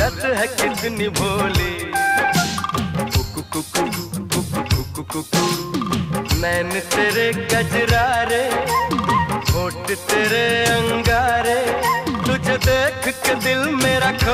सूरत है कितनी भोली। कुकु कुकु कुकु कुकु कुकु नैन तेरे गजरारे, होठ तेरे अंगारे, तुझे देख के दिल मेरा